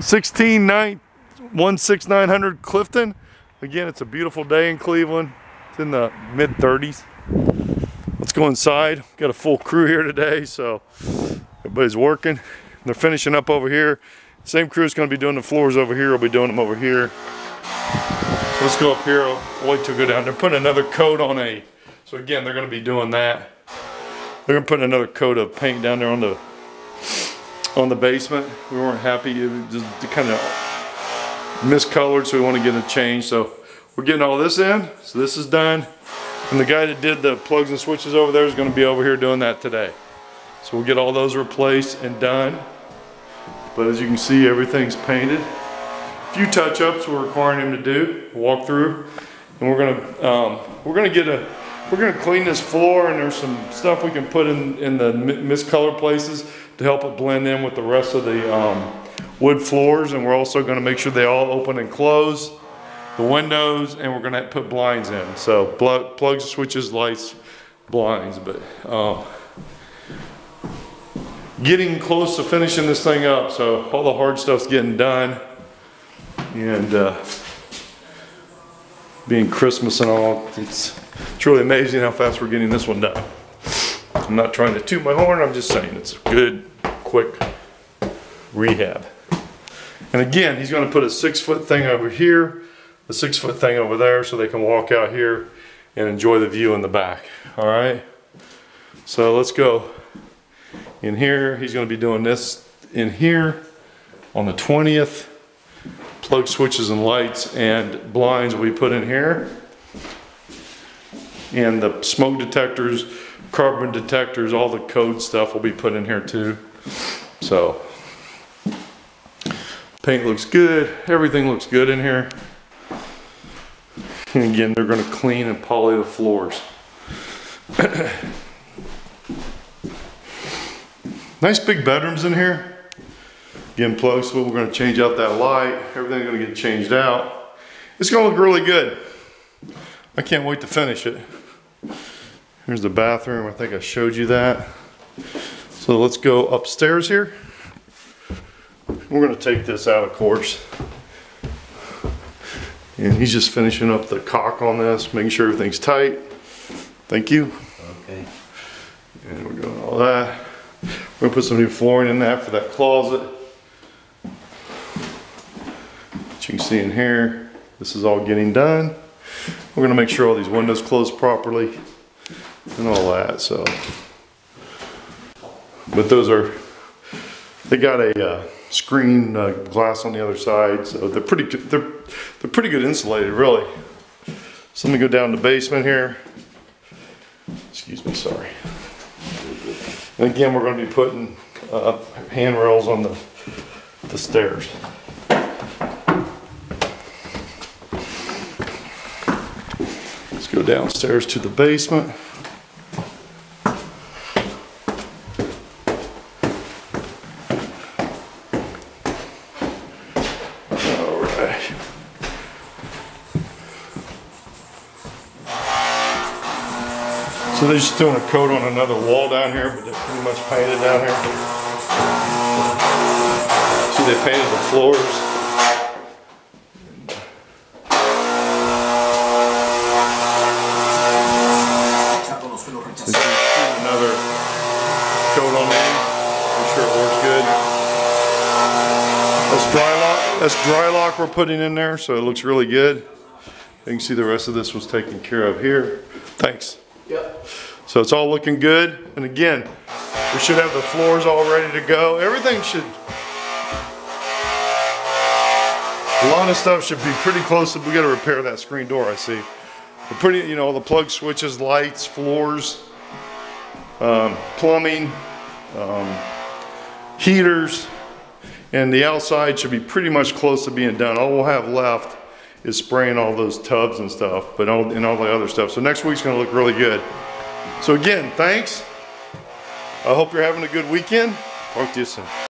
16900 Clifton. Again, it's a beautiful day in Cleveland. It's in the mid 30s. Let's go inside. Got a full crew here today, so everybody's working. They're finishing up over here. Same crew is going to be doing the floors over here. We'll be doing them over here. So let's go up here. I'll wait till we go down. They're putting another coat on so again, they're going to be doing that. They're going to put another coat of paint down there on the basement. We weren't happy. It was just kind of miscolored, so we want to get it changed. So we're getting all this in. So this is done. And the guy that did the plugs and switches over there is going to be over here doing that today. So we'll get all those replaced and done. But as you can see, everything's painted. A few touch-ups we're requiring him to do, walk through, and we're gonna clean this floor, and there's some stuff we can put in the miscolored places to help it blend in with the rest of the wood floors. And we're also going to make sure they all open and close, the windows, and we're going to put blinds in. So plugs, switches, lights, blinds. But getting close to finishing this thing up, so all the hard stuff's getting done. And being Christmas and all, it's really amazing how fast we're getting this one done. I'm not trying to toot my horn, I'm just saying it's a good, quick rehab. And again, he's going to put a 6-foot thing over here, a 6-foot thing over there, so they can walk out here and enjoy the view in the back. All right, so let's go in here. He's going to be doing this in here on the 20th. Plug switches and lights and blinds will be put in here. And the smoke detectors, carbon detectors, all the code stuff will be put in here too. So paint looks good. Everything looks good in here. And again, they're going to clean and poly the floors. Nice big bedrooms in here. Again, plug switch, we're going to change out that light. Everything's going to get changed out. It's going to look really good. I can't wait to finish it. Here's the bathroom. I think I showed you that. So let's go upstairs here. We're going to take this out, of course. And he's just finishing up the caulk on this, making sure everything's tight. Thank you. Okay. And we're doing all that. We're going to put some new flooring in that for that closet. As you can see in here, this is all getting done. We're going to make sure all these windows close properly and all that. So, but those are, they got a screen glass on the other side, so they're pretty good. They're pretty good insulated, really. So let me go down to the basement here. Excuse me, sorry. And again, we're going to be putting handrails on the stairs. Let's go downstairs to the basement. So they're just doing a coat on another wall down here, but they're pretty much painted down here. See, they painted the floors. Another coat on these. Make sure it works good. That's dry lock we're putting in there, so it looks really good. You can see the rest of this was taken care of here. Thanks. Yep. So it's all looking good. And again, we should have the floors all ready to go. Everything should, a lot of stuff should be pretty close. We got to repair that screen door, I see. But pretty, you know, the plug switches, lights, floors, plumbing, heaters, and the outside should be pretty much close to being done. All we'll have left is spraying all those tubs and stuff, but all the other stuff. So next week's gonna look really good. So again, thanks. I hope you're having a good weekend. Talk to you soon.